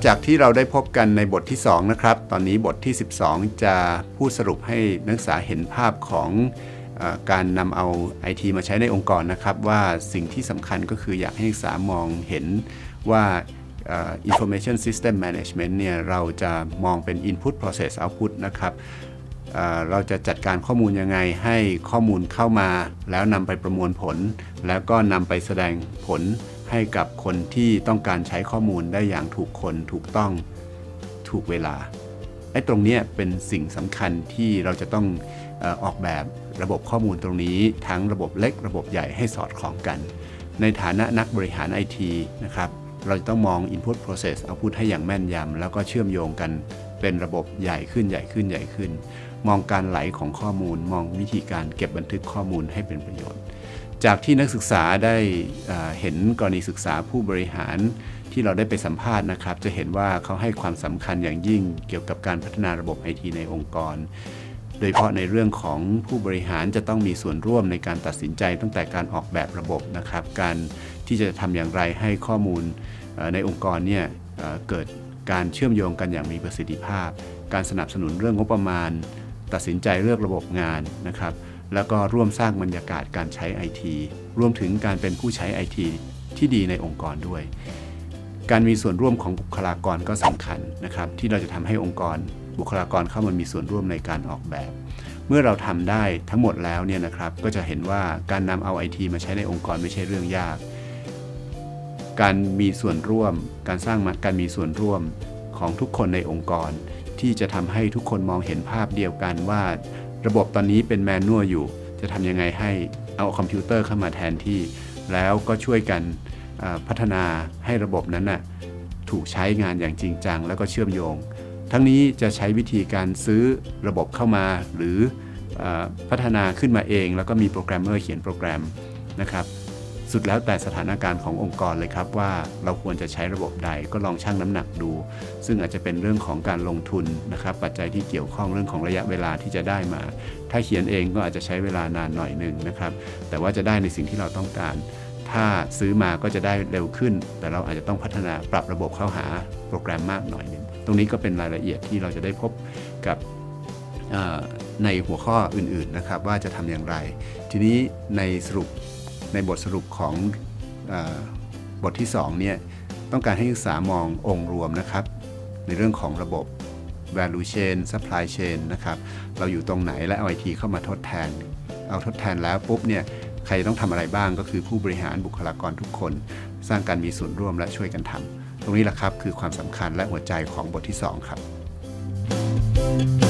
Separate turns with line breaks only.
จากที่เราได้พบกันในบทที่2นะครับตอนนี้บทที่12จะพูดสรุปให้นักศึกษาเห็นภาพของการนำเอา IT มาใช้ในองค์กรนะครับว่าสิ่งที่สำคัญก็คืออยากให้นักศึกษามองเห็นว่า Information System Management เนี่ยเราจะมองเป็น Input Process Output นะครับเราจะจัดการข้อมูลยังไงให้ข้อมูลเข้ามาแล้วนำไปประมวลผลแล้วก็นำไปแสดงผลให้กับคนที่ต้องการใช้ข้อมูลได้อย่างถูกคนถูกต้องถูกเวลาตรงนี้เป็นสิ่งสำคัญที่เราจะต้องออกแบบระบบข้อมูลตรงนี้ทั้งระบบเล็กระบบใหญ่ให้สอดคล้องกันในฐานะนักบริหาร IT นะครับเราจะต้องมอง Input Process Output ให้อย่างแม่นยำแล้วก็เชื่อมโยงกันเป็นระบบใหญ่ขึ้นใหญ่ขึ้นใหญ่ขึ้นมองการไหลของข้อมูลมองวิธีการเก็บบันทึกข้อมูลให้เป็นประโยชน์จากที่นักศึกษาได้เห็นกรณีศึกษาผู้บริหารที่เราได้ไปสัมภาษณ์นะครับจะเห็นว่าเขาให้ความสำคัญอย่างยิ่งเกี่ยวกับการพัฒนาระบบ IT ในองค์กรโดยเฉพาะในเรื่องของผู้บริหารจะต้องมีส่วนร่วมในการตัดสินใจตั้งแต่การออกแบบระบบนะครับการที่จะทำอย่างไรให้ข้อมูลในองค์กรเนี่ยเกิดการเชื่อมโยงกันอย่างมีประสิทธิภาพการสนับสนุนเรื่องงบประมาณตัดสินใจเลือกระบบงานนะครับแล้วก็ร่วมสร้างบรรยากาศการใช้ IT รวมถึงการเป็นผู้ใช้ IT ที่ดีในองค์กรด้วยการมีส่วนร่วมของบุคลากรก็สำคัญนะครับที่เราจะทำให้องค์กรบุคลากรเข้ามามีส่วนร่วมในการออกแบบเมื่อเราทำได้ทั้งหมดแล้วเนี่ยนะครับก็จะเห็นว่าการนำเอา IT มาใช้ในองค์กรไม่ใช่เรื่องยากการมีส่วนร่วมการมีส่วนร่วมของทุกคนในองค์กรที่จะทำให้ทุกคนมองเห็นภาพเดียวกันว่าระบบตอนนี้เป็นแมนนวลอยู่จะทำยังไงให้เอาคอมพิวเตอร์เข้ามาแทนที่แล้วก็ช่วยกันพัฒนาให้ระบบนั้นถูกใช้งานอย่างจริงจังแล้วก็เชื่อมโยงทั้งนี้จะใช้วิธีการซื้อระบบเข้ามาหรือพัฒนาขึ้นมาเองแล้วก็มีโปรแกรมเมอร์เขียนโปรแกรมนะครับสุดแล้วแต่สถานการณ์ขององค์กรเลยครับว่าเราควรจะใช้ระบบใดก็ลองชั่งน้ำหนักดูซึ่งอาจจะเป็นเรื่องของการลงทุนนะครับปัจจัยที่เกี่ยวข้องเรื่องของระยะเวลาที่จะได้มาถ้าเขียนเองก็อาจจะใช้เวลานานหน่อยนึงนะครับแต่ว่าจะได้ในสิ่งที่เราต้องการถ้าซื้อมาก็จะได้เร็วขึ้นแต่เราอาจจะต้องพัฒนาปรับระบบเข้าหาโปรแกรมมากหน่อยนึงตรงนี้ก็เป็นรายละเอียดที่เราจะได้พบกับในหัวข้ออื่นๆนะครับว่าจะทำอย่างไรทีนี้ในบทสรุปของบทที่2เนี่ยต้องการให้นักศึกษามององค์รวมนะครับในเรื่องของระบบ value chain supply chain นะครับเราอยู่ตรงไหนและเอา IT เข้ามาทดแทนแล้วปุ๊บเนี่ยใครต้องทำอะไรบ้างก็คือผู้บริหารบุคลากรทุกคนสร้างการมีส่วนร่วมและช่วยกันทำตรงนี้แหละครับคือความสำคัญและหัวใจของบทที่2ครับ